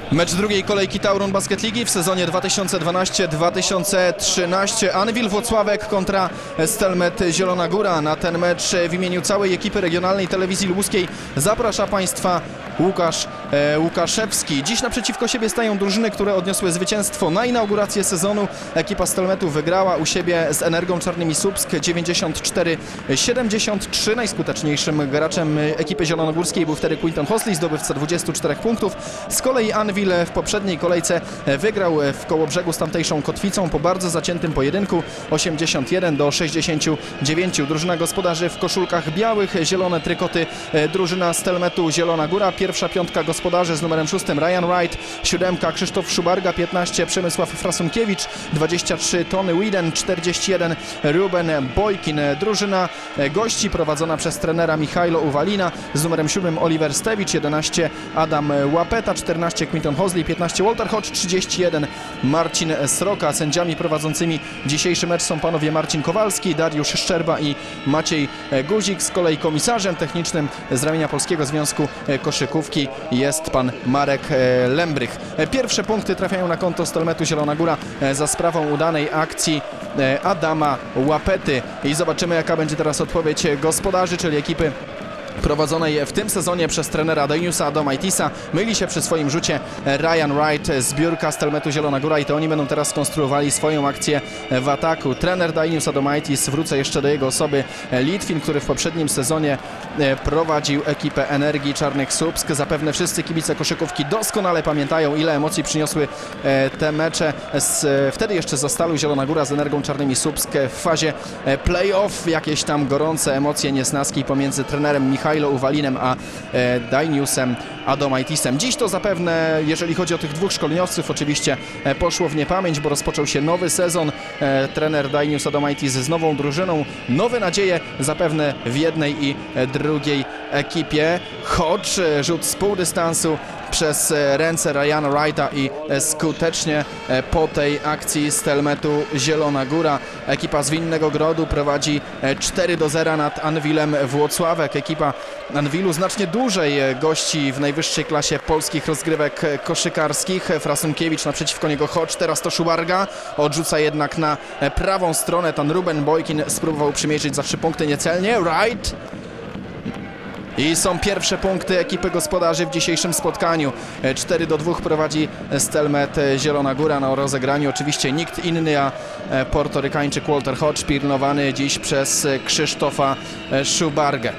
Mecz drugiej kolejki Tauron Basket Ligi w sezonie 2012-2013. Anwil Włocławek kontra Stelmet Zielona Góra. Na ten mecz w imieniu całej ekipy regionalnej telewizji lubuskiej zaprasza Państwa Łukasz Łukaszewski. Dziś naprzeciwko siebie stają drużyny, które odniosły zwycięstwo na inaugurację sezonu. Ekipa Stelmetu wygrała u siebie z Energą Czarnymi Słupsk 94-73. Najskuteczniejszym graczem ekipy zielonogórskiej był wtedy Quinton Hosley, zdobywca 24 punktów. Z kolei Anwil w poprzedniej kolejce wygrał w Kołobrzegu z tamtejszą Kotwicą po bardzo zaciętym pojedynku 81-69. Drużyna gospodarzy w koszulkach białych, zielone trykoty drużyna Stelmetu Zielona Góra. Pierwsza piątka gospodarzy z numerem 6 Ryan Wright, 7 Krzysztof Szubarga, 15 Przemysław Frasunkiewicz, 23 Tony Widen, 41 Ruben Bojkin. Drużyna gości prowadzona przez trenera Michajlo Uwalina z numerem 7 Oliver Stewicz, 11 Adam Łapeta, 14 Quinton Hosley, 15 Walter Hodge, 31 Marcin Sroka. Sędziami prowadzącymi dzisiejszy mecz są panowie Marcin Kowalski, Dariusz Szczerba i Maciej Guzik. Z kolei komisarzem technicznym z ramienia Polskiego Związku Koszykówki jest pan Marek Lembrych. Pierwsze punkty trafiają na konto Stelmetu Zielona Góra za sprawą udanej akcji Adama Łapety. I zobaczymy, jaka będzie teraz odpowiedź gospodarzy, czyli ekipy prowadzonej w tym sezonie przez trenera Dainiusa Adomaitisa. Myli się przy swoim rzucie Ryan Wright, zbiórka Stelmetu Zielona Góra, i to oni będą teraz skonstruowali swoją akcję w ataku. Trener Dainius Adomaitis, wrócę jeszcze do jego osoby, Litwin, który w poprzednim sezonie prowadził ekipę Energii Czarnych Słupsk. Zapewne wszyscy kibice koszykówki doskonale pamiętają, ile emocji przyniosły te mecze wtedy jeszcze za Stalu Zielona Góra z Energią Czarnymi Słupsk w fazie play-off. Jakieś tam gorące emocje, niesnaski pomiędzy trenerem Michajlo Uwalinem a Dainiusem Adomaitisem. Dziś to zapewne, jeżeli chodzi o tych dwóch szkoleniowców, oczywiście poszło w niepamięć, bo rozpoczął się nowy sezon. Trener Dainius Adomaitis z nową drużyną. Nowe nadzieje zapewne w jednej i drugiej ekipie. Hodge, rzut z pół dystansu przez ręce Ryana Wrighta i skutecznie po tej akcji Stelmetu Zielona Góra. Ekipa z Winnego Grodu prowadzi 4-0 nad Anwilem Włocławek. Ekipa Anwilu znacznie dłużej gości w najwyższej klasie polskich rozgrywek koszykarskich. Frasunkiewicz, naprzeciwko niego Hodge, teraz to Szubarga. Odrzuca jednak na prawą stronę. Ten Ruben Bojkin spróbował przymierzyć za 3 punkty niecelnie. Wright. I są pierwsze punkty ekipy gospodarzy w dzisiejszym spotkaniu. 4-2 prowadzi Stelmet Zielona Góra. Na rozegraniu oczywiście nikt inny, a Portorykańczyk Walter Hodge, pilnowany dziś przez Krzysztofa Szubargę.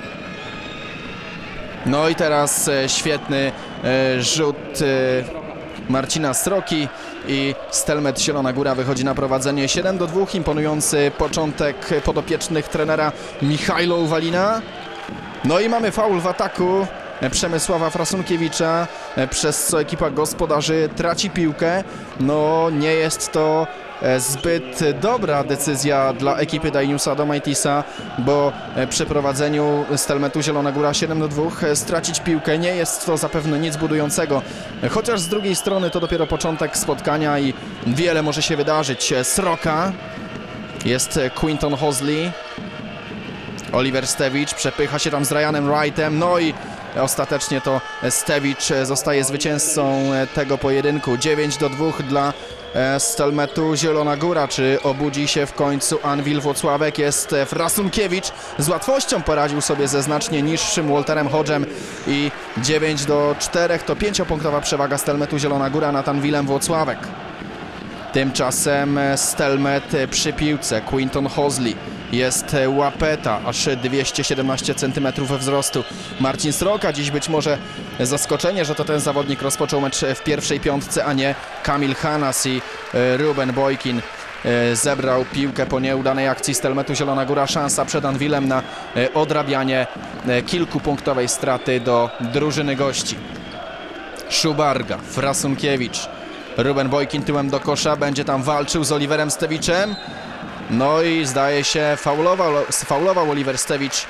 No i teraz świetny rzut Marcina Sroki i Stelmet Zielona Góra wychodzi na prowadzenie 7-2. Imponujący początek podopiecznych trenera Michajlo Uwalina. No i mamy faul w ataku Przemysława Frasunkiewicza, przez co ekipa gospodarzy traci piłkę. No nie jest to zbyt dobra decyzja dla ekipy Dainiusa Adomaitisa, bo przy prowadzeniu Stelmetu Zielona Góra 7-2 stracić piłkę nie jest to zapewne nic budującego. Chociaż z drugiej strony to dopiero początek spotkania i wiele może się wydarzyć. Sroka, jest Quinton Hosley. Oliver Stewicz przepycha się tam z Ryanem Wrightem, no i ostatecznie to Stewicz zostaje zwycięzcą tego pojedynku. 9-2 dla Stelmetu Zielona Góra. Czy obudzi się w końcu Anwil Włocławek? Jest Frasunkiewicz, z łatwością poradził sobie ze znacznie niższym Walterem Hodgem i 9-4 to 5-punktowa przewaga Stelmetu Zielona Góra nad Anwilem Włocławek. Tymczasem Stelmet przy piłce. Quinton Hosley, jest Łapeta, aż 217 cm wzrostu. Marcin Sroka, dziś być może zaskoczenie, że to ten zawodnik rozpoczął mecz w pierwszej piątce, a nie Kamil Hanas. I Ruben Bojkin zebrał piłkę po nieudanej akcji Stelmetu Zielona Góra. Szansa przed Anwilem na odrabianie kilkupunktowej straty do drużyny gości. Szubarga, Frasunkiewicz, Ruben Bojkin tyłem do kosza, będzie tam walczył z Oliverem Stewiczem. No i zdaje się faulował Oliver Stewicz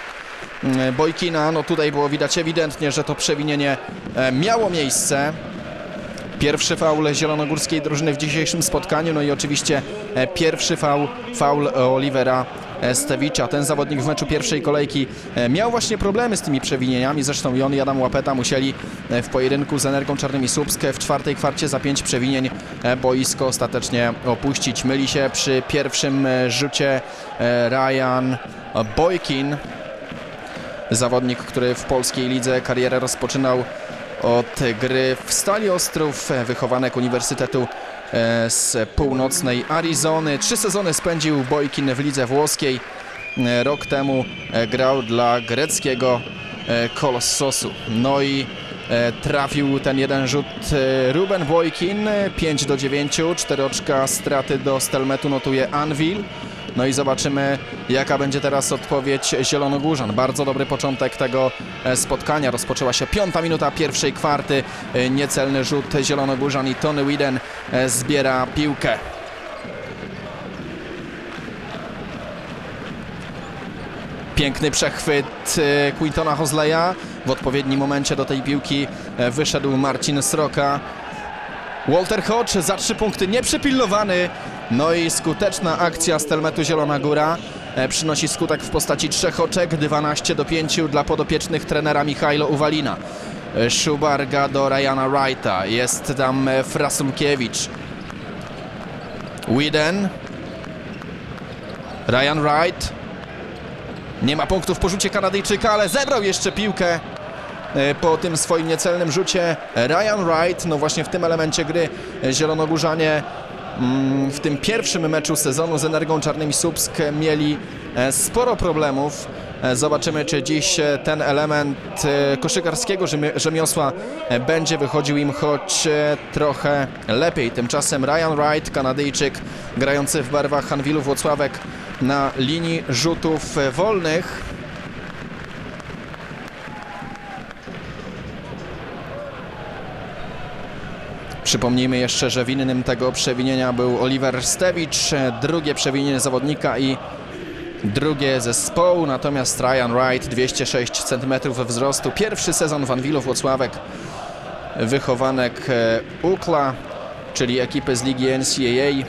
Bojkina. No tutaj było widać ewidentnie, że to przewinienie miało miejsce. Pierwszy faul zielonogórskiej drużyny w dzisiejszym spotkaniu, no i oczywiście pierwszy faul Olivera Stewicza. Ten zawodnik w meczu pierwszej kolejki miał właśnie problemy z tymi przewinieniami, zresztą i on i Adam Łapeta musieli w pojedynku z Energą Czarnymi Słupsk w czwartej kwarcie za 5 przewinień boisko ostatecznie opuścić. Myli się przy pierwszym rzucie Ryan Boykin, zawodnik, który w polskiej lidze karierę rozpoczynał od gry w Stali Ostrów, wychowanek Uniwersytetu z północnej Arizony. 3 sezony spędził Boykin w lidze włoskiej. Rok temu grał dla greckiego Kolossosu. No i trafił ten jeden rzut Ruben Boykin. 5-9, 4 oczka straty do Stelmetu notuje Anwil. No i zobaczymy, jaka będzie teraz odpowiedź zielonogórzan. Bardzo dobry początek tego spotkania. Rozpoczęła się 5. minuta pierwszej kwarty. Niecelny rzut zielonogórzan i Tony Whedon zbiera piłkę. Piękny przechwyt Quintona Hosleya. W odpowiednim momencie do tej piłki wyszedł Marcin Sroka. Walter Hodge za 3 punkty, nieprzepilnowany. No i skuteczna akcja Stelmetu Zielona Góra przynosi skutek w postaci 3 oczek, 12-5 dla podopiecznych trenera Michajlo Uwalina. Szubarga do Ryana Wrighta, jest tam Frasumkiewicz. Whedon. Ryan Wright. Nie ma punktów po rzucie Kanadyjczyka, ale zebrał jeszcze piłkę po tym swoim niecelnym rzucie Ryan Wright. No właśnie w tym elemencie gry zielonogórzanie w tym pierwszym meczu sezonu z Energą Czarnymi Słupsk mieli sporo problemów. Zobaczymy, czy dziś ten element koszykarskiego rzemiosła będzie wychodził im choć trochę lepiej. Tymczasem Ryan Wright, Kanadyjczyk grający w barwach Anwilu Włocławek na linii rzutów wolnych. Przypomnijmy jeszcze, że winnym tego przewinienia był Oliver Stewicz. Drugie przewinienie zawodnika i drugie zespołu. Natomiast Ryan Wright 206 cm wzrostu. Pierwszy sezon w Anwilu Włocławek. Wychowanek UCLA, czyli ekipy z ligi NCAA.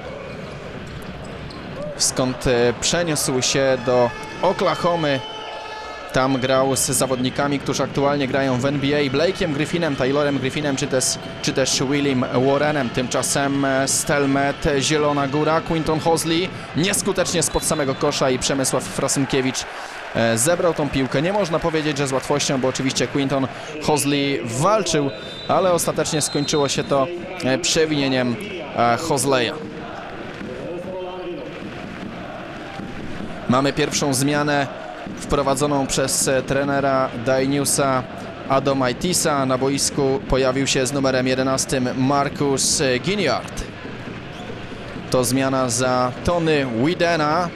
Skąd przeniósł się do Oklahomy. Tam grał z zawodnikami, którzy aktualnie grają w NBA. Blake'iem Griffinem, Taylorem Griffinem czy też Willim Warrenem. Tymczasem Stelmet Zielona Góra. Quinton Hosley nieskutecznie spod samego kosza i Przemysław Frasumkiewicz zebrał tą piłkę. Nie można powiedzieć, że z łatwością, bo oczywiście Quinton Hosley walczył, ale ostatecznie skończyło się to przewinieniem Hosleya. Mamy pierwszą zmianę wprowadzoną przez trenera Dainiusa Adomaitisa. Na boisku pojawił się z numerem 11 Marcus Giniard. To zmiana za Tony Whedona.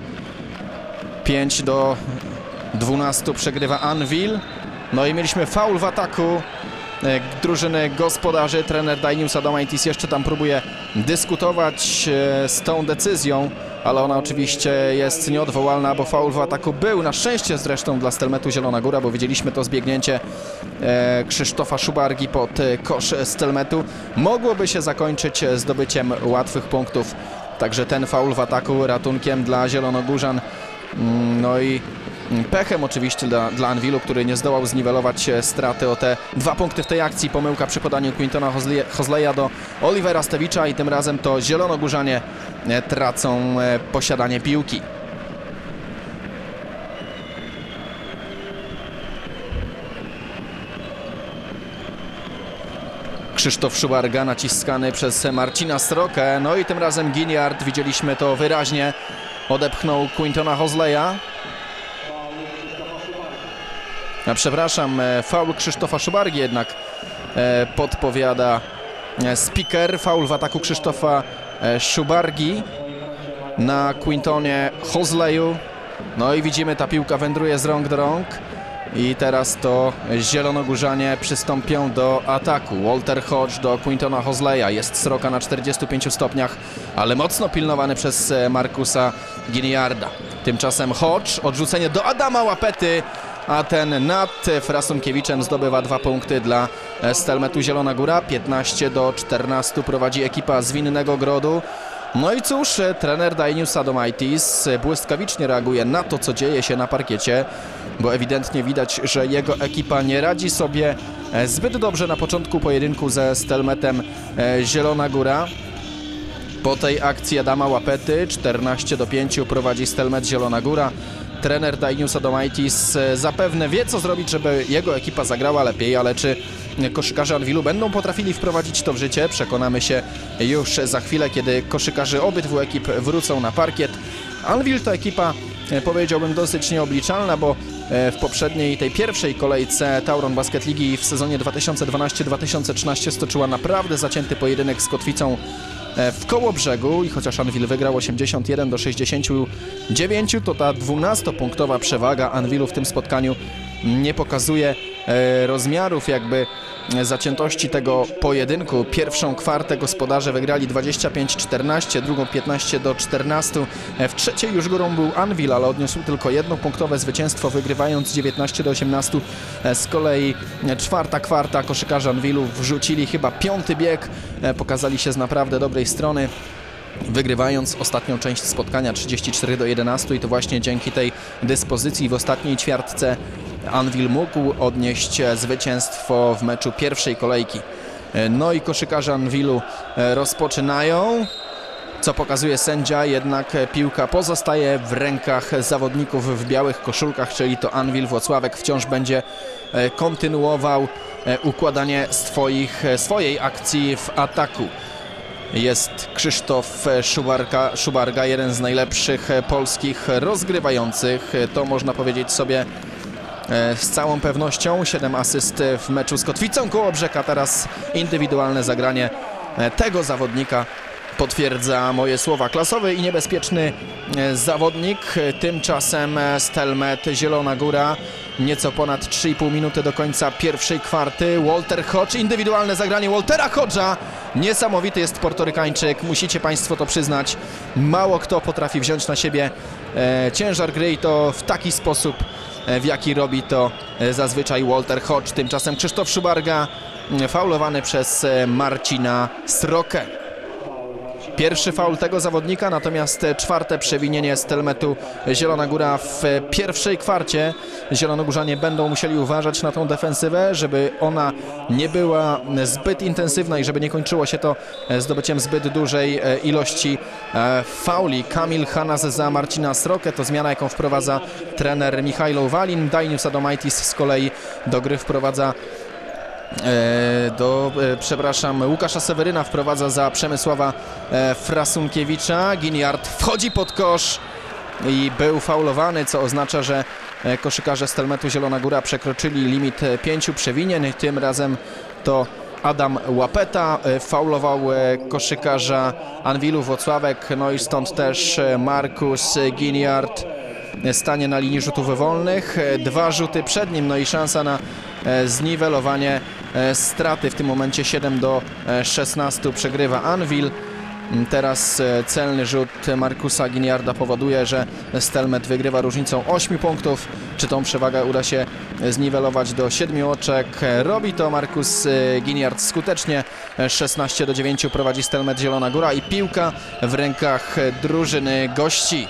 5-12 przegrywa Anvil. No i mieliśmy faul w ataku drużyny gospodarzy. Trener Dainius Adomaitis jeszcze tam próbuje dyskutować z tą decyzją, ale ona oczywiście jest nieodwołalna, bo faul w ataku był. Na szczęście zresztą dla Stelmetu Zielona Góra, bo widzieliśmy to zbiegnięcie Krzysztofa Szubargi pod kosz Stelmetu. Mogłoby się zakończyć zdobyciem łatwych punktów. Także ten faul w ataku ratunkiem dla zielonogórzan. No i pechem oczywiście dla Anwilu, który nie zdołał zniwelować straty o te 2 punkty w tej akcji. Pomyłka przy podaniu Quintona Hosleya do Olivera Stewicza i tym razem to zielonogórzanie tracą posiadanie piłki. Krzysztof Szubarga naciskany przez Marcina Srokę. No i tym razem Giniard, widzieliśmy to wyraźnie, odepchnął Quintona Hosleya. Przepraszam, faul Krzysztofa Szubargi jednak podpowiada speaker. Faul w ataku Krzysztofa Szubargi na Quintonie Hosleyu. No i widzimy, ta piłka wędruje z rąk do rąk. I teraz to zielonogórzanie przystąpią do ataku. Walter Hodge do Quintona Hosleya. Jest Sroka na 45 stopniach, ale mocno pilnowany przez Marcusa Giniarda. Tymczasem Hodge, odrzucenie do Adama Łapety. a ten nad Frasunkiewiczem zdobywa 2 punkty dla Stelmetu Zielona Góra. 15-14 prowadzi ekipa z Winnego Grodu. No i cóż, trener Dainius Adomaitis błyskawicznie reaguje na to, co dzieje się na parkiecie, bo ewidentnie widać, że jego ekipa nie radzi sobie zbyt dobrze na początku pojedynku ze Stelmetem Zielona Góra. Po tej akcji Adama Łapety 14-5 prowadzi Stelmet Zielona Góra. Trener Dainius Adomaitis zapewne wie, co zrobić, żeby jego ekipa zagrała lepiej, ale czy koszykarze Anwilu będą potrafili wprowadzić to w życie? Przekonamy się już za chwilę, kiedy koszykarze obydwu ekip wrócą na parkiet. Anwil to ekipa, powiedziałbym, dosyć nieobliczalna, bo w poprzedniej, tej pierwszej kolejce Tauron Basket Ligi w sezonie 2012-2013 stoczyła naprawdę zacięty pojedynek z Kotwicą w Kołobrzegu i chociaż Anwil wygrał 81-69, to ta 12-punktowa przewaga Anwilu w tym spotkaniu nie pokazuje rozmiarów jakby zaciętości tego pojedynku. Pierwszą kwartę gospodarze wygrali 25-14, drugą 15-14. W trzeciej już górą był Anwil, ale odniósł tylko jednopunktowe zwycięstwo, wygrywając 19-18. Z kolei czwarta kwarta koszykarze Anwilu wrzucili chyba 5. bieg, pokazali się z naprawdę dobrej strony, wygrywając ostatnią część spotkania 34-11 i to właśnie dzięki tej dyspozycji w ostatniej ćwiartce Anwil mógł odnieść zwycięstwo w meczu pierwszej kolejki. No i koszykarze Anwilu rozpoczynają, co pokazuje sędzia, jednak piłka pozostaje w rękach zawodników w białych koszulkach, czyli to Anwil Włocławek wciąż będzie kontynuował układanie swojej akcji w ataku. Jest Krzysztof Szubarga, jeden z najlepszych polskich rozgrywających, to można powiedzieć sobie z całą pewnością. 7 asyst w meczu z Kotwicą Kołobrzeg, a teraz indywidualne zagranie tego zawodnika potwierdza moje słowa. Klasowy i niebezpieczny zawodnik. Tymczasem Stelmet Zielona Góra, nieco ponad 3,5 minuty do końca pierwszej kwarty. Walter Hodge, indywidualne zagranie Waltera Hodge'a. Niesamowity jest Portorykańczyk, musicie Państwo to przyznać. Mało kto potrafi wziąć na siebie ciężar gry i to w taki sposób, w jaki robi to zazwyczaj Walter Hodge. Tymczasem Krzysztof Szubarga faulowany przez Marcina Srokę. Pierwszy faul tego zawodnika, natomiast czwarte przewinienie Stelmetu Zielona Góra w pierwszej kwarcie. Zielonogórzanie będą musieli uważać na tą defensywę, żeby ona nie była zbyt intensywna i żeby nie kończyło się to zdobyciem zbyt dużej ilości fauli. Kamil Hanas za Marcina Srokę to zmiana, jaką wprowadza trener Michajlo Walin. Dainius Adomaitis z kolei do gry wprowadza Łukasza Seweryna wprowadza za Przemysława Frasunkiewicza. Giniard wchodzi pod kosz i był faulowany, co oznacza, że koszykarze Stelmetu Zielona Góra przekroczyli limit 5 przewinień. Tym razem to Adam Łapeta faulował koszykarza Anwilu Włocławek, no i stąd też Markus Giniard stanie na linii rzutów wolnych. 2 rzuty przed nim, no i szansa na zniwelowanie straty. W tym momencie 7-16 przegrywa Anwil. Teraz celny rzut Markusa Giniarda powoduje, że Stelmet wygrywa różnicą 8 punktów. Czy tą przewagę uda się zniwelować do 7 oczek? Robi to Markus Giniard skutecznie. 16-9 prowadzi Stelmet Zielona Góra i piłka w rękach drużyny gości.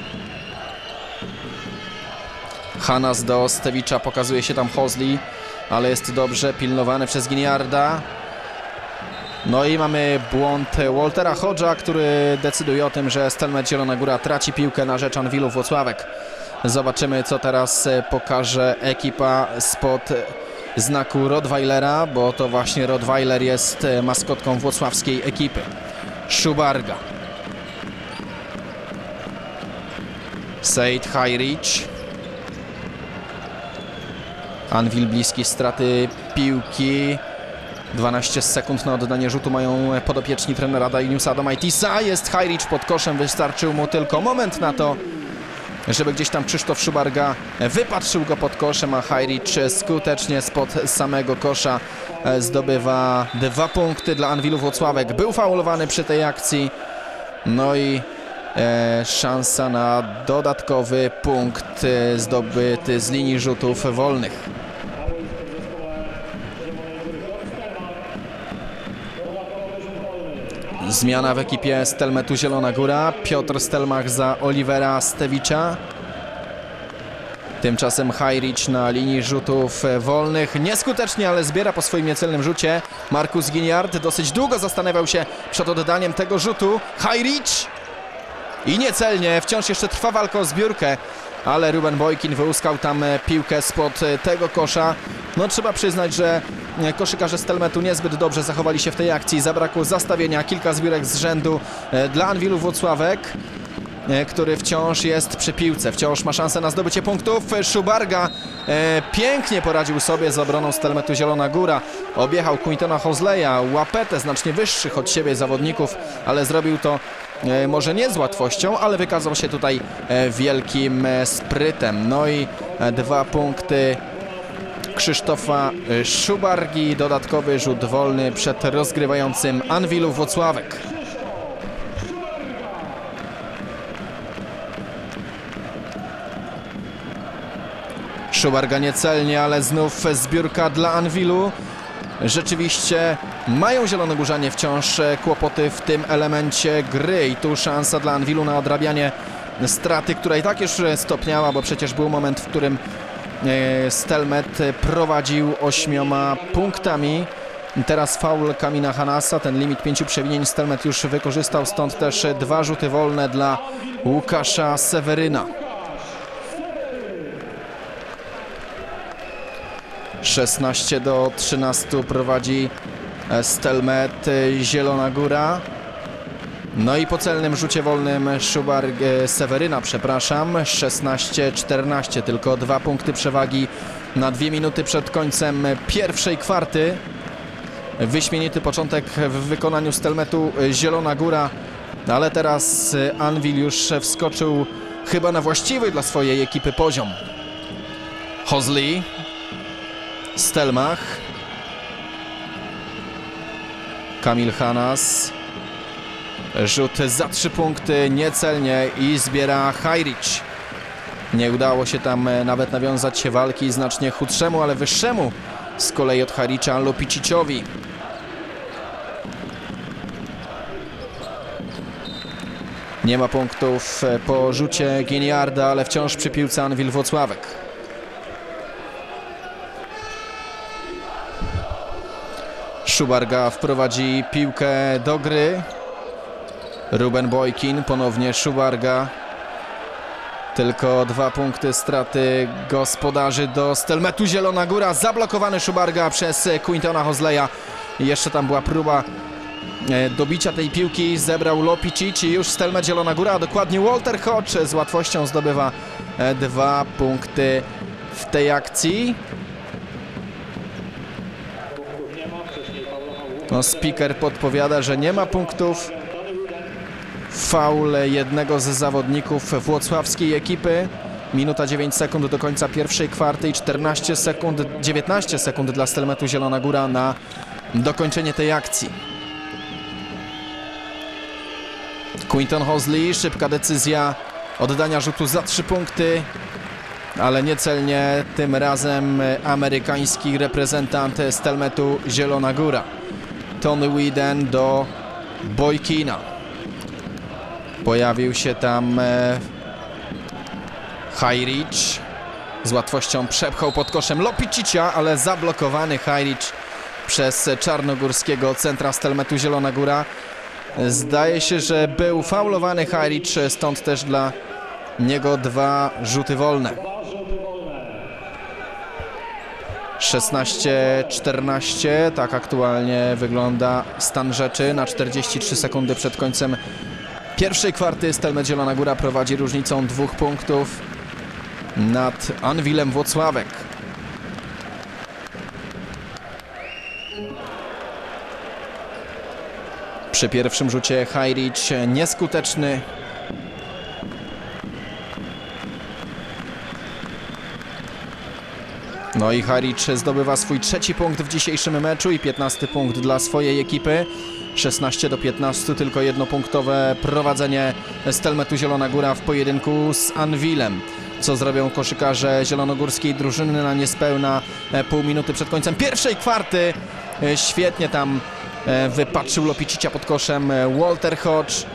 Hanas do Stewicza, pokazuje się tam Hosley, ale jest dobrze pilnowany przez Giniarda. No i mamy błąd Waltera Hodge'a, który decyduje o tym, że Stelmet Zielona Góra traci piłkę na rzecz Anwilu Włocławek. Zobaczymy, co teraz pokaże ekipa spod znaku Rottweilera, bo to właśnie Rottweiler jest maskotką włocławskiej ekipy. Szubarga. Seid Hajricz. Anwil bliski straty piłki. 12 sekund na oddanie rzutu mają podopieczni trenera Dainiusa Adomaitisa. Jest Hajricz pod koszem, wystarczył mu tylko moment na to, żeby gdzieś tam Krzysztof Szubarga wypatrzył go pod koszem, a Hajricz skutecznie spod samego kosza zdobywa 2 punkty dla Anwilu Włocławek. Był faulowany przy tej akcji, no i szansa na dodatkowy punkt zdobyty z linii rzutów wolnych. Zmiana w ekipie Stelmetu Zielona Góra. Piotr Stelmach za Olivera Stewicza. Tymczasem Hajricz na linii rzutów wolnych. Nieskutecznie, ale zbiera po swoim niecelnym rzucie. Markus Giniard dosyć długo zastanawiał się przed oddaniem tego rzutu. Hajricz! I niecelnie. Wciąż jeszcze trwa walka o zbiórkę, ale Ruben Boykin wyłuskał tam piłkę spod tego kosza. No trzeba przyznać, że koszykarze Stelmetu niezbyt dobrze zachowali się w tej akcji. Zabrakło zastawienia, kilka zbiórek z rzędu dla Anwilu Włocławek, który wciąż jest przy piłce, wciąż ma szansę na zdobycie punktów. Szubarga pięknie poradził sobie z obroną Stelmetu Zielona Góra. Objechał Quintona Hosleya, łapetę znacznie wyższych od siebie zawodników, ale zrobił to może nie z łatwością, ale wykazał się tutaj wielkim sprytem. No i 2 punkty Krzysztofa Szubargi, dodatkowy rzut wolny przed rozgrywającym Anwilu Włocławek. Szubarga niecelnie, ale znów zbiórka dla Anwilu. Rzeczywiście mają zielonogórzanie wciąż kłopoty w tym elemencie gry i tu szansa dla Anwilu na odrabianie straty, która i tak już stopniała, bo przecież był moment, w którym Stelmet prowadził 8 punktami. Teraz faul Kamina Hanasa, ten limit 5 przewinień Stelmet już wykorzystał, stąd też 2 rzuty wolne dla Łukasza Seweryna. 16-13 prowadzi Stelmet Zielona Góra. No i po celnym rzucie wolnym Seweryna, 16-14, tylko 2 punkty przewagi na 2 minuty przed końcem pierwszej kwarty. Wyśmienity początek w wykonaniu Stelmetu Zielona Góra, ale teraz Anwil już wskoczył chyba na właściwy dla swojej ekipy poziom. Hosley, Stelmach, Kamil Hanas. Rzut za 3 punkty, niecelnie i zbiera Hajricz. Nie udało się tam nawet nawiązać się walki znacznie chudszemu, ale wyższemu z kolei od Hajricza Lopiciciowi. Nie ma punktów po rzucie Giniarda, ale wciąż przy piłce Anwil Włocławek. Szubarga wprowadzi piłkę do gry. Ruben Boykin, ponownie Szubarga. Tylko 2 punkty straty gospodarzy do Stelmetu Zielona Góra. Zablokowany Szubarga przez Quintona Hosleya. Jeszcze tam była próba dobicia tej piłki. Zebrał Lopicic i już Stelmet Zielona Góra, a dokładnie Walter Hodge z łatwością zdobywa 2 punkty w tej akcji. No, speaker podpowiada, że nie ma punktów. Faul jednego z zawodników włocławskiej ekipy. Minuta 9 sekund do końca pierwszej kwarty i 19 sekund dla Stelmetu Zielona Góra na dokończenie tej akcji. Quinton Hosley, szybka decyzja oddania rzutu za 3 punkty, ale niecelnie tym razem amerykański reprezentant Stelmetu Zielona Góra. Tony Whedon do Boykina. Pojawił się tam Hajricz. Z łatwością przepchał pod koszem Lopicicia, ale zablokowany Hajricz przez czarnogórskiego centra Stelmetu Zielona Góra. Zdaje się, że był faulowany Hajricz, stąd też dla niego 2 rzuty wolne. 16-14, tak aktualnie wygląda stan rzeczy. Na 43 sekundy przed końcem pierwszej kwarty Stelmet Zielona Góra prowadzi różnicą 2 punktów nad Anwilem Włocławek. Przy pierwszym rzucie Hajricz nieskuteczny. No i Hajrić zdobywa swój 3. punkt w dzisiejszym meczu i 15. punkt dla swojej ekipy. 16-15, tylko jednopunktowe prowadzenie Stelmetu Zielona Góra w pojedynku z Anwilem. Co zrobią koszykarze zielonogórskiej drużyny na niespełna pół minuty przed końcem pierwszej kwarty. Świetnie tam wypatrzył Lopicicia pod koszem Walter Hodge.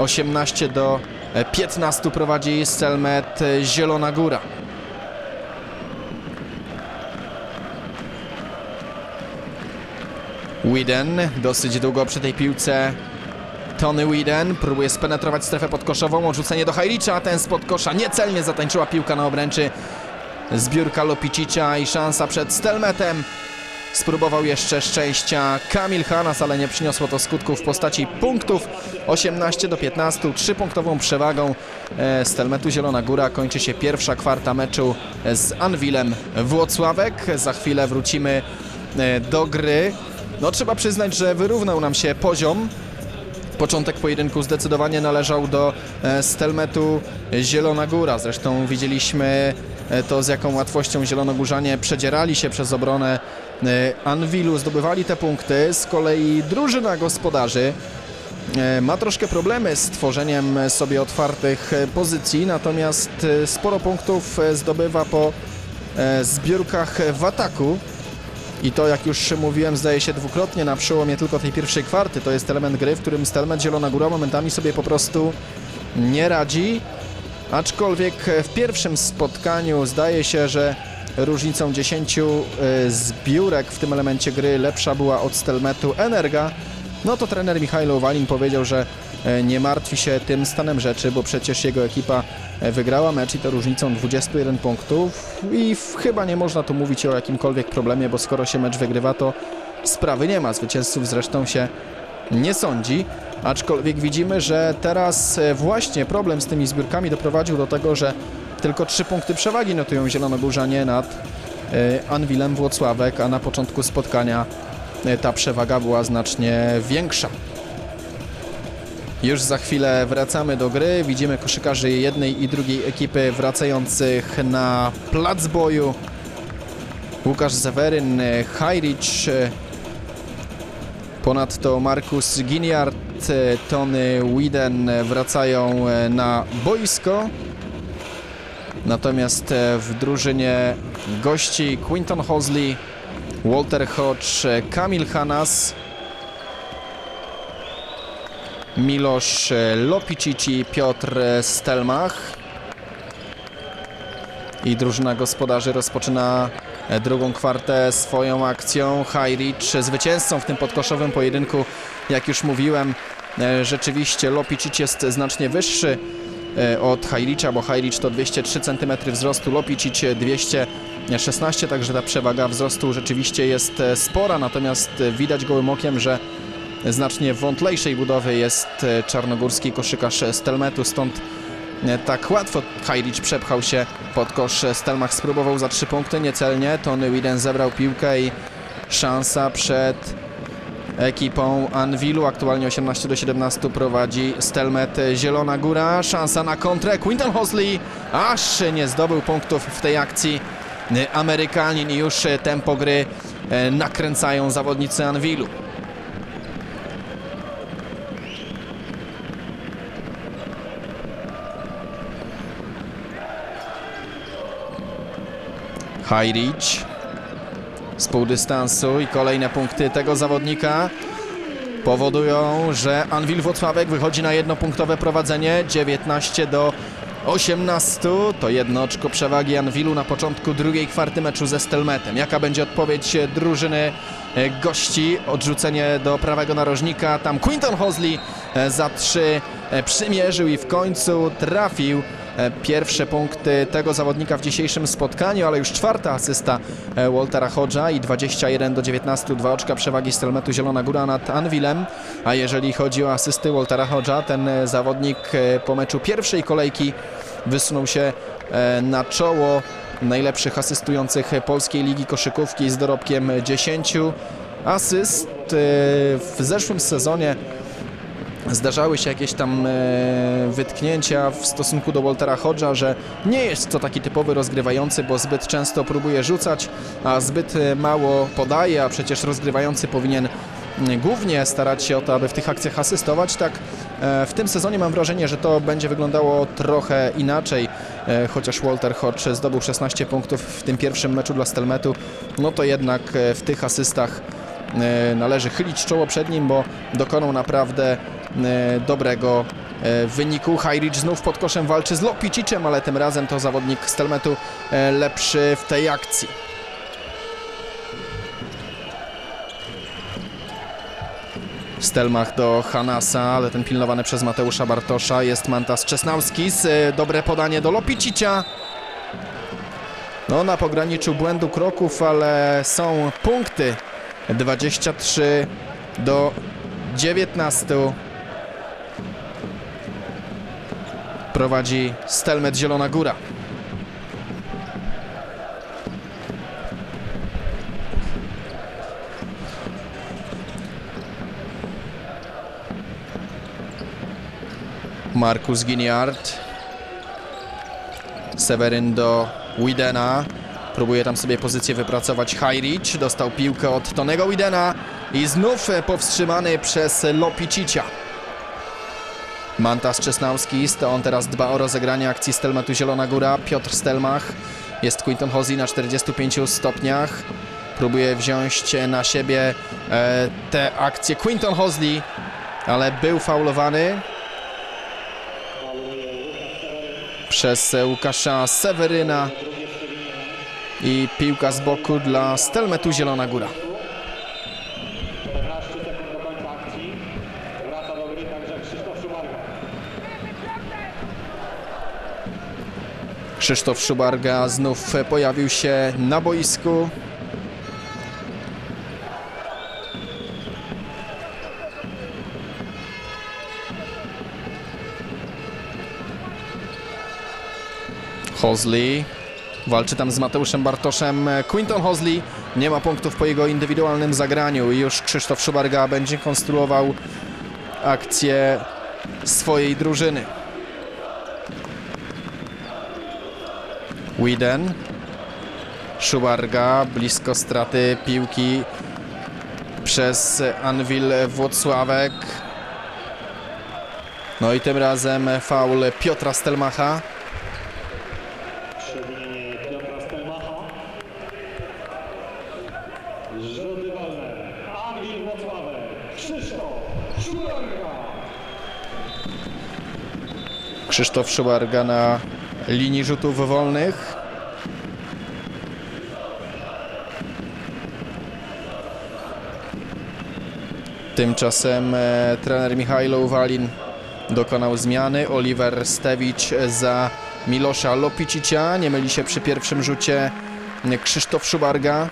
18-15 prowadzi Stelmet Zielona Góra. Whedon dosyć długo przy tej piłce. Tony Whedon próbuje spenetrować strefę podkoszową. Odrzucenie do Hajricza, ten spod kosza niecelnie zatańczyła piłka na obręczy. Zbiórka Lopicicia i szansa przed Stelmetem. Spróbował jeszcze szczęścia Kamil Hanas, ale nie przyniosło to skutków w postaci punktów. 18-15, 3-punktową przewagą Stelmetu Zielona Góra kończy się pierwsza kwarta meczu z Anwilem Włocławek. Za chwilę wrócimy do gry. No trzeba przyznać, że wyrównał nam się poziom. Początek pojedynku zdecydowanie należał do Stelmetu Zielona Góra. Zresztą widzieliśmy to, z jaką łatwością zielonogórzanie przedzierali się przez obronę Anwilu, zdobywali te punkty. Z kolei drużyna gospodarzy ma troszkę problemy z tworzeniem sobie otwartych pozycji, natomiast sporo punktów zdobywa po zbiórkach w ataku. I to, jak już mówiłem, zdaje się dwukrotnie na przełomie tylko tej pierwszej kwarty. To jest element gry, w którym Stelmet Zielona Góra momentami sobie po prostu nie radzi. Aczkolwiek w pierwszym spotkaniu zdaje się, że różnicą 10 zbiórek w tym elemencie gry lepsza była od Stelmetu Energa. No to trener Michajlo Walin powiedział, że nie martwi się tym stanem rzeczy, bo przecież jego ekipa wygrała mecz i to różnicą 21 punktów i chyba nie można tu mówić o jakimkolwiek problemie, bo skoro się mecz wygrywa, to sprawy nie ma. Zwycięzców zresztą się nie sądzi, aczkolwiek widzimy, że teraz właśnie problem z tymi zbiórkami doprowadził do tego, że tylko 3 punkty przewagi notują zielonogórzanie nad Anwilem Włocławek, a na początku spotkania ta przewaga była znacznie większa. Już za chwilę wracamy do gry. Widzimy koszykarzy jednej i drugiej ekipy wracających na plac boju. Łukasz Seweryn, Hajricz, ponadto Markus Giniard, Tony Whedon wracają na boisko. Natomiast w drużynie gości Quinton Hosley, Walter Hodge, Kamil Hanas, Miloš Lopicic i Piotr Stelmach. I drużyna gospodarzy rozpoczyna drugą kwartę swoją akcją. Hajricz zwycięzcą w tym podkoszowym pojedynku, jak już mówiłem. Rzeczywiście Lopicic jest znacznie wyższy od Hajricza, bo Hajricz to 203 cm wzrostu, Lopicic 216, także ta przewaga wzrostu rzeczywiście jest spora, natomiast widać gołym okiem, że znacznie wątlejszej budowy jest czarnogórski koszykarz Stelmetu, stąd tak łatwo Hajricz przepchał się pod kosz. Stelmach spróbował za 3 punkty, niecelnie. Tony Whedon zebrał piłkę i szansa przed ekipą Anwilu. Aktualnie 18-17 prowadzi Stelmet Zielona Góra. Szansa na kontrę. Quinton Hosley aż nie zdobył punktów w tej akcji. Amerykanin i już tempo gry nakręcają zawodnicy Anwilu. Hajricz z półdystansu i kolejne punkty tego zawodnika powodują, że Anwil Włocławek wychodzi na jednopunktowe prowadzenie. 19-18 to jedno oczko przewagi Anwilu na początku drugiej kwarty meczu ze Stelmetem. Jaka będzie odpowiedź drużyny gości? Odrzucenie do prawego narożnika. Tam Quinton Hosley za 3 przymierzył i w końcu trafił. Pierwsze punkty tego zawodnika w dzisiejszym spotkaniu, ale już 4. asysta Waltera Hodge'a i 21-19, 2 oczka przewagi Stelmetu Zielona Góra nad Anwilem. A jeżeli chodzi o asysty Waltera Hodge'a, ten zawodnik po meczu pierwszej kolejki wysunął się na czoło najlepszych asystujących polskiej ligi koszykówki z dorobkiem 10 asyst. W zeszłym sezonie Zdarzały się jakieś tam wytknięcia w stosunku do Waltera Hodge'a, że nie jest to taki typowy rozgrywający, bo zbyt często próbuje rzucać, a zbyt mało podaje, a przecież rozgrywający powinien głównie starać się o to, aby w tych akcjach asystować. Tak, w tym sezonie mam wrażenie, że to będzie wyglądało trochę inaczej, chociaż Walter Hodge zdobył 16 punktów w tym pierwszym meczu dla Stelmetu, no to jednak w tych asystach należy chylić czoło przed nim, bo dokonał naprawdę dobrego wyniku. Hajricz znów pod koszem walczy z Lopicicem, ale tym razem to zawodnik Stelmetu lepszy w tej akcji. Stelmach do Hanasa, ale ten pilnowany przez Mateusza Bartosza. Jest Mantas Czesnauskis. Dobre podanie do Lopicicia. No, na pograniczu błędu kroków, ale są punkty. 23-19. Prowadzi Stelmet Zielona Góra. Marcus Giniard. Seweryn do Widena. Próbuje tam sobie pozycję wypracować Hajricz. Dostał piłkę od Tonego Widena i znów powstrzymany przez Lopicicia. Mantas Czesnauskis, to on teraz dba o rozegranie akcji Stelmetu Zielona Góra. Piotr Stelmach. Jest Quinton Hosley na 45 stopniach. Próbuje wziąć na siebie tę akcję Quinton Hosley, ale był faulowany przez Łukasza Seweryna i piłka z boku dla Stelmetu Zielona Góra. Krzysztof Szubarga znów pojawił się na boisku. Hosley walczy tam z Mateuszem Bartoszem. Quinton Hosley nie ma punktów po jego indywidualnym zagraniu i już Krzysztof Szubarga będzie konstruował akcję swojej drużyny. Widen. Szubarga blisko straty piłki przez Anwil Włocławek. No i tym razem faul Piotra Stelmacha. Rzuty wolne. Anwil Włocławek. Krzysztof Szubarga. Krzysztof Szubarga na linii rzutów wolnych. Tymczasem trener Michajlo Walin dokonał zmiany. Oliver Stewicz za Milosza Lopicicia. Nie myli się przy pierwszym rzucie Krzysztof Szubarga.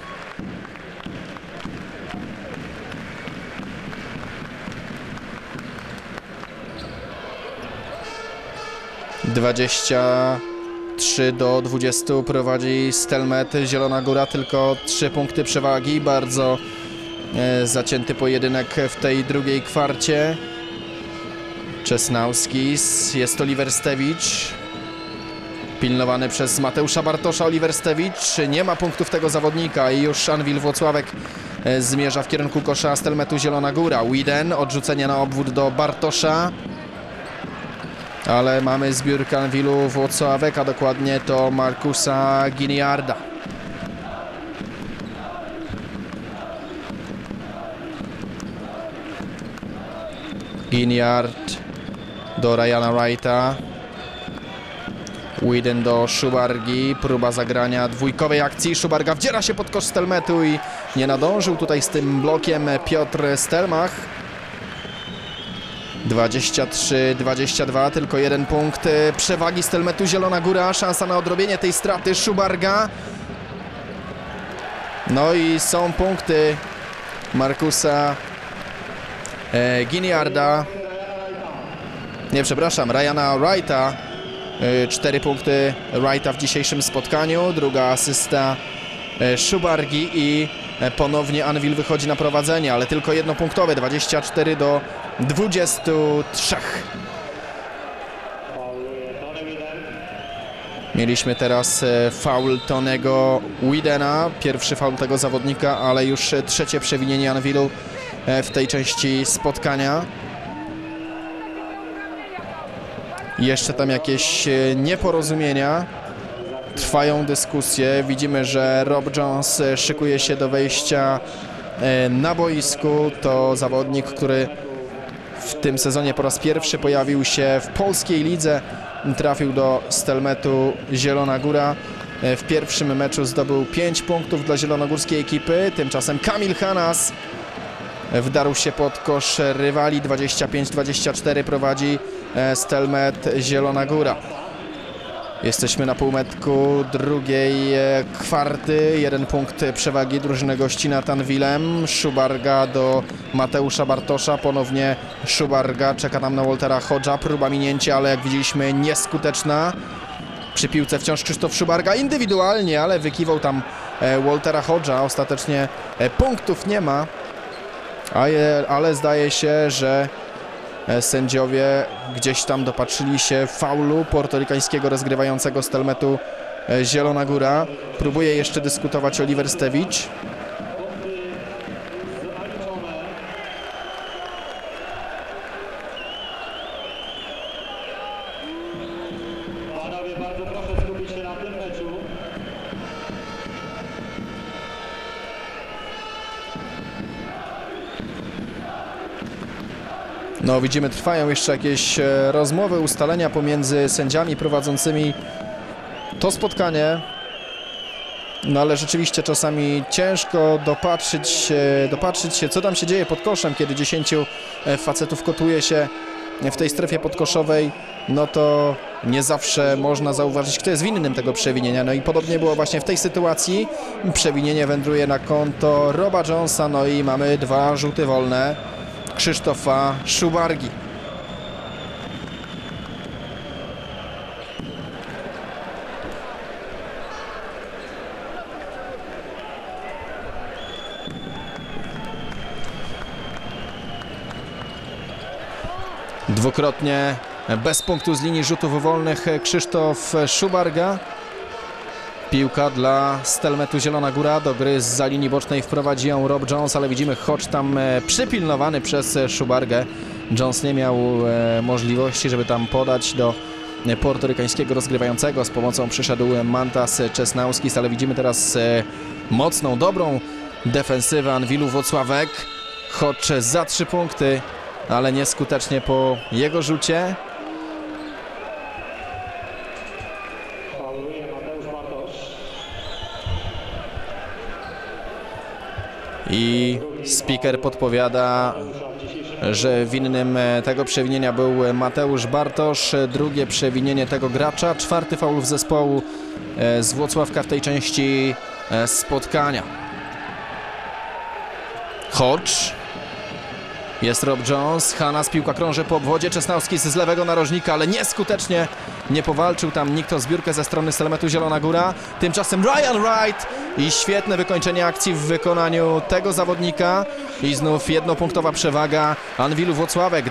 (23-20) prowadzi Stelmet Zielona Góra, tylko 3 punkty przewagi. Bardzo zacięty pojedynek w tej drugiej kwarcie. Czesnauskis, jest Oliver Stewicz. Pilnowany przez Mateusza Bartosza. Oliver Stewicz, nie ma punktów tego zawodnika i już Anwil Włocławek zmierza w kierunku kosza Stelmetu Zielona Góra. Widen, odrzucenie na obwód do Bartosza. Ale mamy zbiórkę Anwilu Włocławek, a dokładnie to Marcusa Giniarda. Giniard do Ryana Wrighta. Widen do Szubargi. Próba zagrania dwójkowej akcji. Szubarga wdziera się pod kosz Stelmetu i nie nadążył tutaj z tym blokiem Piotr Stelmach. 23-22, tylko 1 punkt przewagi Stelmetu Zielona Góra. Szansa na odrobienie tej straty. Szubarga. No i są punkty Marcusa Giniarda. Nie, przepraszam, Ryana Wrighta. 4 punkty Wrighta w dzisiejszym spotkaniu. Druga asysta Szubargi i ponownie Anwil wychodzi na prowadzenie, ale tylko jednopunktowe, 24-23. Mieliśmy teraz faul Tonego Widena, pierwszy faul tego zawodnika, ale już trzecie przewinienie Anwilu w tej części spotkania. Jeszcze tam jakieś nieporozumienia, trwają dyskusje, widzimy, że Rob Jones szykuje się do wejścia na boisku. To zawodnik, który w tym sezonie po raz pierwszy pojawił się w polskiej lidze, trafił do Stelmetu Zielona Góra. W pierwszym meczu zdobył 5 punktów dla zielonogórskiej ekipy, tymczasem Kamil Hanas wdarł się pod kosz rywali, 25-24 prowadzi Stelmet Zielona Góra. Jesteśmy na półmetku drugiej kwarty, 1 punkt przewagi drużyny gości nad Anwilem. Szubarga do Mateusza Bartosza, ponownie Szubarga, czeka tam na Waltera Hodge'a, próba minięcia, ale jak widzieliśmy nieskuteczna. Przy piłce wciąż Krzysztof Szubarga indywidualnie, ale wykiwał tam Waltera Hodge'a, ostatecznie punktów nie ma, ale zdaje się, że sędziowie gdzieś tam dopatrzyli się faulu portorykańskiego rozgrywającego Stelmetu Zielona Góra. Próbuje jeszcze dyskutować Oliver Stewicz. Panowie, bardzo proszę skupić się na tym meczu. No widzimy, trwają jeszcze jakieś rozmowy, ustalenia pomiędzy sędziami prowadzącymi to spotkanie. No ale rzeczywiście czasami ciężko dopatrzyć się, co tam się dzieje pod koszem, kiedy 10 facetów kotuje się w tej strefie podkoszowej. No to nie zawsze można zauważyć, kto jest winnym tego przewinienia. No i podobnie było właśnie w tej sytuacji. Przewinienie wędruje na konto Roba Jonesa, no i mamy 2 rzuty wolne Krzysztofa Szubargi. Dwukrotnie bez punktu z linii rzutów wolnych Krzysztof Szubarga. Piłka dla Stelmetu Zielona Góra. Do gry zza linii bocznej wprowadzi ją Rob Jones, ale widzimy, choć tam przypilnowany przez Szubargę. Jones nie miał możliwości, żeby tam podać do portorykańskiego rozgrywającego. Z pomocą przyszedł Mantas Czesnauskis, ale widzimy teraz mocną, dobrą defensywę Anwilu Włocławek. Choć za 3 punkty, ale nieskutecznie po jego rzucie. I speaker podpowiada, że winnym tego przewinienia był Mateusz Bartosz. Drugie przewinienie tego gracza. 4. faul w zespołu z Włocławka w tej części spotkania. Hodge. Jest Rob Jones, Hanas, piłka krąży po obwodzie, Czesnauski z lewego narożnika, ale nieskutecznie nie powalczył tam nikt o zbiórkę ze strony Stelmetu Zielona Góra. Tymczasem Ryan Wright i świetne wykończenie akcji w wykonaniu tego zawodnika. I znów jednopunktowa przewaga Anwilu Włocławek,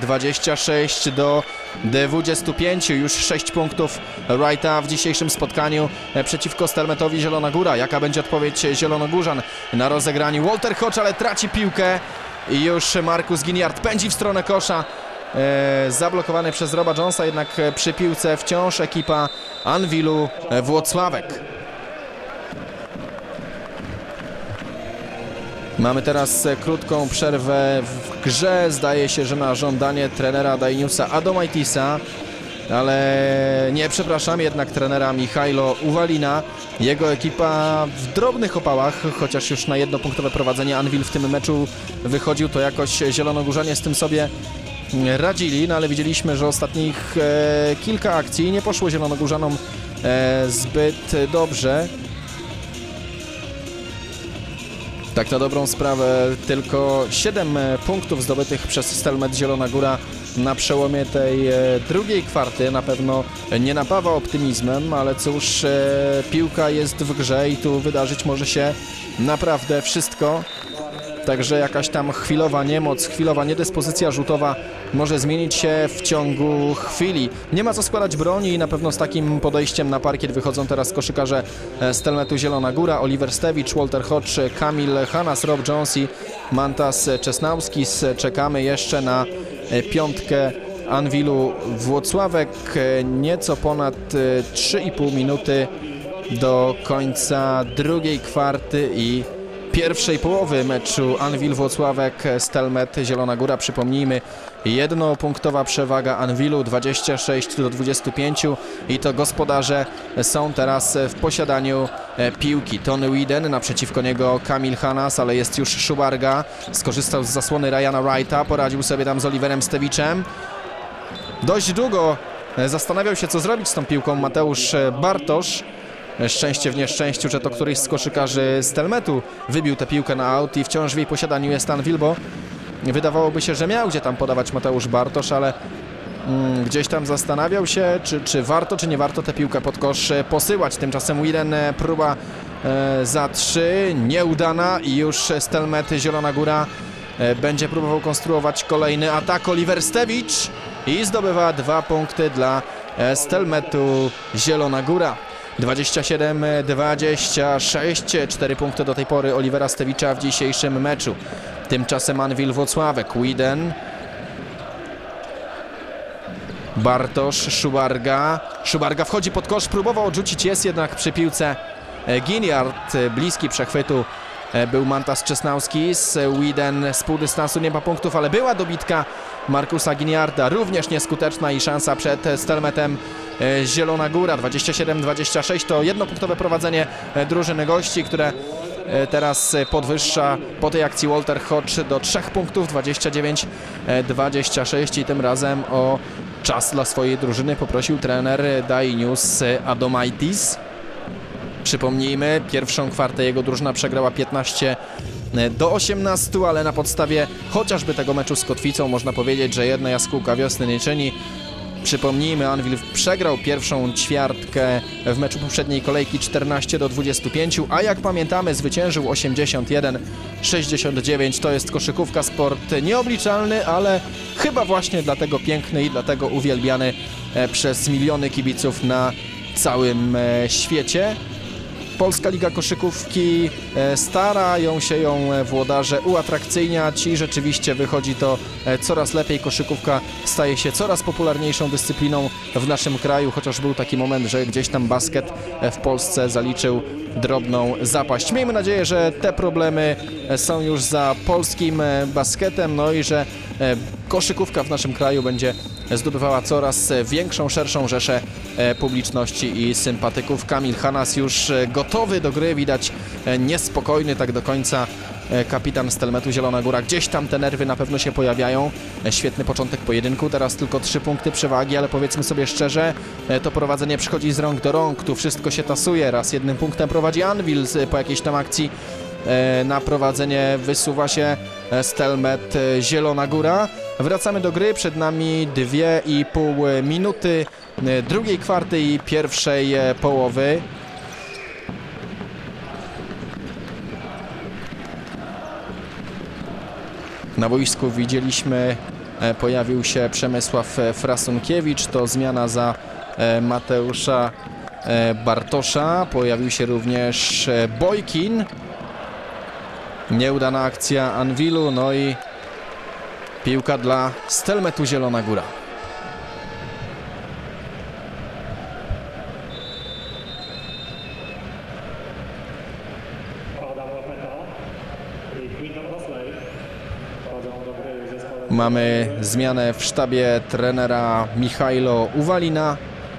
26-25, już 6 punktów Wrighta w dzisiejszym spotkaniu przeciwko Stelmetowi Zielona Góra. Jaka będzie odpowiedź Zielonogórzan na rozegraniu? Walter Hodge, ale traci piłkę. I już Markus Giniard pędzi w stronę kosza, zablokowany przez Roba Jonesa, jednak przy piłce wciąż ekipa Anwilu Włocławek. Mamy teraz krótką przerwę w grze, zdaje się, że na żądanie trenera Dainiusa Adomaitisa, ale nie, przepraszam, jednak trenera Michailo Uwalina. Jego ekipa w drobnych opałach, chociaż już na jednopunktowe prowadzenie Anwil w tym meczu wychodził, to jakoś zielonogórzanie z tym sobie radzili, no ale widzieliśmy, że ostatnich kilka akcji nie poszło zielonogórzanom zbyt dobrze. Tak na dobrą sprawę tylko 7 punktów zdobytych przez Stelmet Zielona Góra na przełomie tej drugiej kwarty na pewno nie napawa optymizmem, ale cóż, piłka jest w grze i tu wydarzyć może się naprawdę wszystko. Także jakaś tam chwilowa niemoc, chwilowa niedyspozycja rzutowa może zmienić się w ciągu chwili. Nie ma co składać broni i na pewno z takim podejściem na parkiet wychodzą teraz koszykarze Stelmetu Zielona Góra. Oliver Stewicz, Walter Hodge, Kamil Hanas, Rob Jones i Mantas Czesnauskis. Czekamy jeszcze na piątkę Anwilu Włocławek. Nieco ponad 3,5 minuty do końca drugiej kwarty i pierwszej połowy meczu Anwil Włocławek Stelmet Zielona Góra. Przypomnijmy, jednopunktowa przewaga Anwilu 26-25 i to gospodarze są teraz w posiadaniu piłki. Tony Whedon, naprzeciwko niego Kamil Hanas, ale jest już Szubarga. Skorzystał z zasłony Ryana Wrighta, poradził sobie tam z Oliverem Stewiczem. Dość długo zastanawiał się, co zrobić z tą piłką Mateusz Bartosz. Szczęście w nieszczęściu, że to któryś z koszykarzy Stelmetu wybił tę piłkę na aut i wciąż w jej posiadaniu jest Anwil, bo wydawałoby się, że miał gdzie tam podawać Mateusz Bartosz, ale gdzieś tam zastanawiał się, czy warto, czy nie warto tę piłkę pod kosz posyłać. Tymczasem Whedon, próba za 3, nieudana i już Stelmet Zielona Góra będzie próbował konstruować kolejny atak. Oliver Stewicz i zdobywa 2 punkty dla Stelmetu Zielona Góra. 27-26, 4 punkty do tej pory Olivera Stewicza w dzisiejszym meczu. Tymczasem Anwil Włocławek, Whedon, Bartosz, Szubarga wchodzi pod kosz, próbował odrzucić, jest jednak przy piłce Giniard, bliski przechwytu był Mantas Czesnauskis. Whedon z pół dystansu nie ma punktów, ale była dobitka Markusa Giniarda, również nieskuteczna i szansa przed Stelmetem Zielona Góra. 27-26 to jednopunktowe prowadzenie drużyny gości, które teraz podwyższa po tej akcji Walter Hodge do 3 punktów. 29-26 i tym razem o czas dla swojej drużyny poprosił trener Dainius Adomaitis. Przypomnijmy, pierwszą kwartę jego drużyna przegrała 15-18, ale na podstawie chociażby tego meczu z Kotwicą można powiedzieć, że jedna jaskółka wiosny nie czyni. Przypomnijmy, Anwil przegrał pierwszą ćwiartkę w meczu poprzedniej kolejki 14-25, a jak pamiętamy zwyciężył 81-69. To jest koszykówka, sport nieobliczalny, ale chyba właśnie dlatego piękny i dlatego uwielbiany przez miliony kibiców na całym świecie. Polska Liga Koszykówki, starają się ją włodarze uatrakcyjniać i rzeczywiście wychodzi to coraz lepiej. Koszykówka staje się coraz popularniejszą dyscypliną w naszym kraju, chociaż był taki moment, że gdzieś tam basket w Polsce zaliczył drobną zapaść. Miejmy nadzieję, że te problemy są już za polskim basketem, no i że koszykówka w naszym kraju będzie zdobywała coraz większą, szerszą rzeszę publiczności i sympatyków. Kamil Hanas już gotowy do gry, widać niespokojny tak do końca kapitan Stelmetu Zielona Góra. Gdzieś tam te nerwy na pewno się pojawiają. Świetny początek pojedynku, teraz tylko 3 punkty przewagi, ale powiedzmy sobie szczerze, to prowadzenie przychodzi z rąk do rąk, tu wszystko się tasuje. Raz 1 punktem prowadzi Anwil po jakiejś tam akcji. Na prowadzenie wysuwa się Stelmet Zielona Góra. Wracamy do gry, przed nami 2,5 minuty drugiej kwarty i pierwszej połowy. Na boisku widzieliśmy, pojawił się Przemysław Frasunkiewicz, to zmiana za Mateusza Bartosza. Pojawił się również Bojkin. Nieudana akcja Anwilu, no i piłka dla Stelmetu Zielona Góra. Mamy zmianę w sztabie trenera Michajlo Uwalina.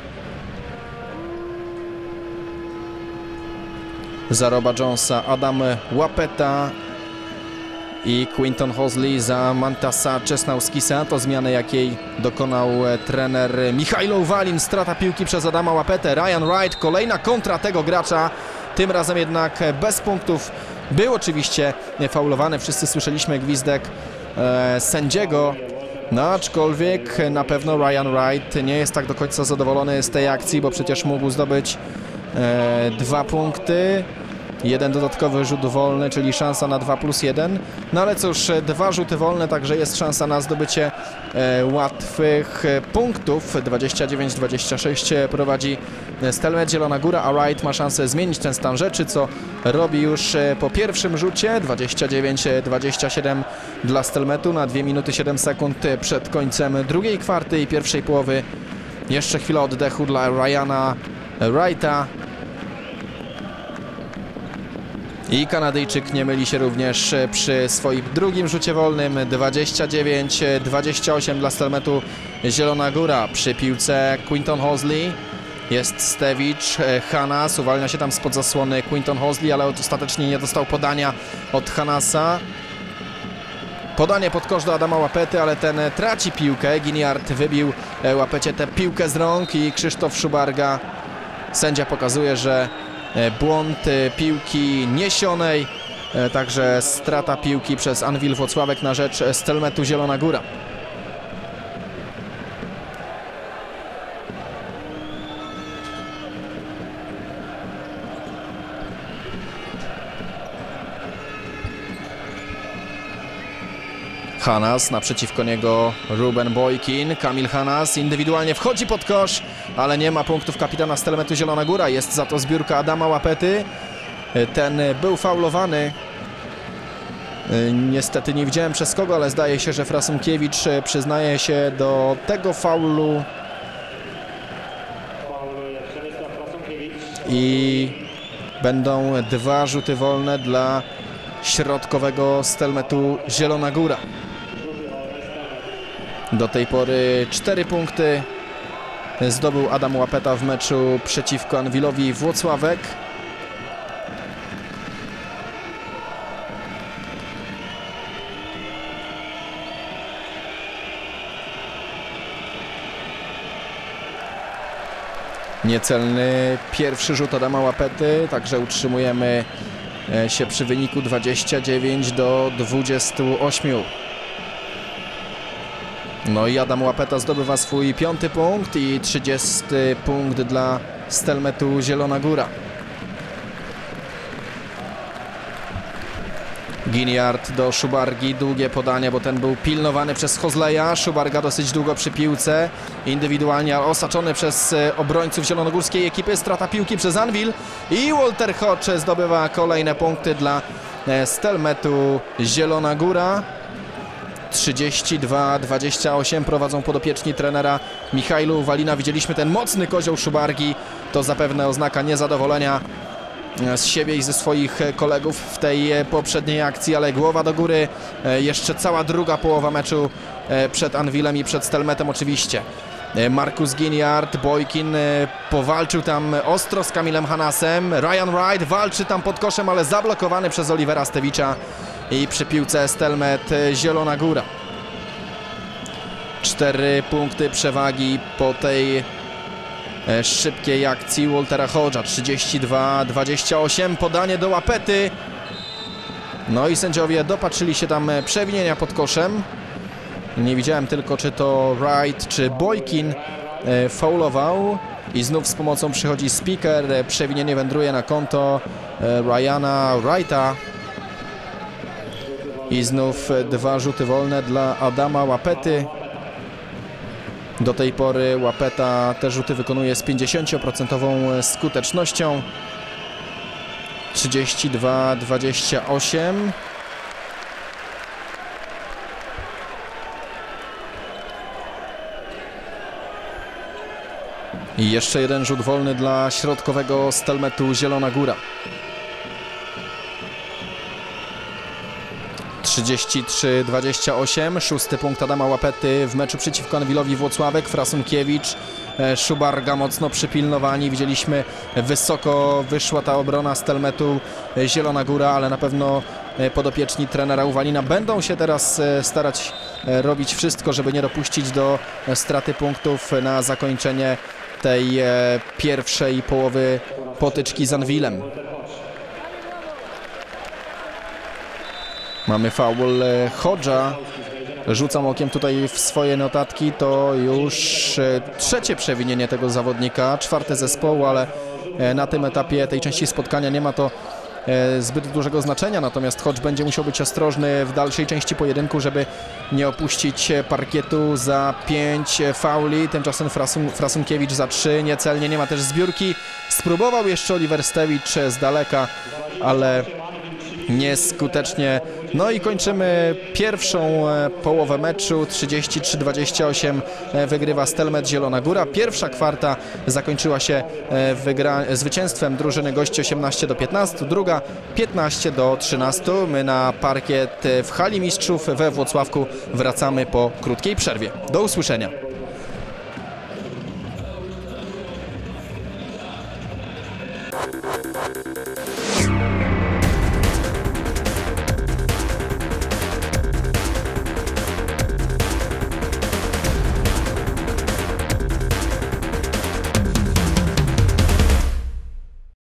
Za Roba Jonesa Adam Łapeta i Quinton Hosley za Mantasa Czesnauskisa. To zmiany, jakiej dokonał trener Michajlo Uwalin. Strata piłki przez Adama Łapetę. Ryan Wright, kolejna kontra tego gracza. Tym razem jednak bez punktów Był oczywiście faulowany, wszyscy słyszeliśmy gwizdek sędziego, no aczkolwiek na pewno Ryan Wright nie jest tak do końca zadowolony z tej akcji, bo przecież mógł zdobyć 2 punkty. Jeden dodatkowy rzut wolny, czyli szansa na 2+1. No ale cóż, 2 rzuty wolne, także jest szansa na zdobycie łatwych punktów. 29-26 prowadzi Stelmet Zielona Góra, a Wright ma szansę zmienić ten stan rzeczy, co robi już po pierwszym rzucie. 29-27 dla Stelmetu na 2 minuty 7 sekund przed końcem drugiej kwarty i pierwszej połowy. Jeszcze chwila oddechu dla Ryana Wrighta. I Kanadyjczyk nie myli się również przy swoim drugim rzucie wolnym. 29-28 dla Stelmetu Zielona Góra. Przy piłce Quinton Hosley. Jest Stewicz, Hanas, uwalnia się tam spod zasłony Quinton Hosley, ale ostatecznie nie dostał podania od Hanasa. Podanie pod kosz do Adama Łapety, ale ten traci piłkę. Giniard wybił Łapecie tę piłkę z rąk i Krzysztof Szubarga. Sędzia pokazuje, że błąd piłki niesionej, także strata piłki przez Anwil Włocławek na rzecz Stelmetu Zielona Góra. Hanas, naprzeciwko niego Ruben Boykin. Kamil Hanas indywidualnie wchodzi pod kosz, ale nie ma punktów kapitana Stelmetu Zielona Góra. Jest za to zbiórka Adama Łapety. Ten był faulowany. Niestety nie widziałem przez kogo, ale zdaje się, że Frasunkiewicz przyznaje się do tego faulu. I będą 2 rzuty wolne dla środkowego Stelmetu Zielona Góra. Do tej pory 4 punkty zdobył Adam Łapeta w meczu przeciwko Anwilowi Włocławek. Niecelny pierwszy rzut Adama Łapety, także utrzymujemy się przy wyniku 29-28. No i Adam Łapeta zdobywa swój 5. punkt i 30. punkt dla Stelmetu Zielona Góra. Giniard do Szubargi, długie podanie, bo ten był pilnowany przez Hosleya. Szubarga dosyć długo przy piłce, indywidualnie osaczony przez obrońców zielonogórskiej ekipy. Strata piłki przez Anwil i Walter Hodge zdobywa kolejne punkty dla Stelmetu Zielona Góra. 32-28 prowadzą podopieczni trenera Michajlu Walina. Widzieliśmy ten mocny kozioł Szubargi, to zapewne oznaka niezadowolenia z siebie i ze swoich kolegów w tej poprzedniej akcji, ale głowa do góry, jeszcze cała druga połowa meczu przed Anwilem i przed Stelmetem oczywiście. Marcus Giniard, Boykin powalczył tam ostro z Kamilem Hanasem. Ryan Wright walczy tam pod koszem, ale zablokowany przez Olivera Stewicza i przy piłce Stelmet Zielona Góra. 4 punkty przewagi po tej szybkiej akcji Waltera Hodge'a. 32-28, podanie do Łapety. No i sędziowie dopatrzyli się tam przewinienia pod koszem. Nie widziałem tylko, czy to Wright, czy Boykin faulował. I znów z pomocą przychodzi speaker. Przewinienie wędruje na konto Ryana Wrighta. I znów 2 rzuty wolne dla Adama Łapety. Do tej pory Łapeta te rzuty wykonuje z 50% skutecznością. 32-28. I jeszcze jeden rzut wolny dla środkowego Stelmetu Zielona Góra. 33-28, 6. punkt Adama Łapety w meczu przeciwko Anwilowi Włocławek. Frasunkiewicz, Szubarga mocno przypilnowani. Widzieliśmy, wysoko wyszła ta obrona Stelmetu Zielona Góra, ale na pewno podopieczni trenera Uwalina będą się teraz starać robić wszystko, żeby nie dopuścić do straty punktów na zakończenie tej pierwszej połowy potyczki z Anwilem. Mamy faul Hodża. Rzucam okiem tutaj w swoje notatki, to już trzecie przewinienie tego zawodnika, czwarte zespołu, ale na tym etapie tej części spotkania nie ma to zbyt dużego znaczenia, natomiast Hodge będzie musiał być ostrożny w dalszej części pojedynku, żeby nie opuścić parkietu za 5 fauli. Tymczasem Frasunkiewicz za 3, niecelnie, nie ma też zbiórki. Spróbował jeszcze Oliver Stewicz z daleka, ale nieskutecznie. No i kończymy pierwszą połowę meczu. 33-28 wygrywa Stelmet Zielona Góra. Pierwsza kwarta zakończyła się zwycięstwem drużyny gości 18-15, druga 15-13. My na parkiet w Hali Mistrzów we Włocławku wracamy po krótkiej przerwie. Do usłyszenia.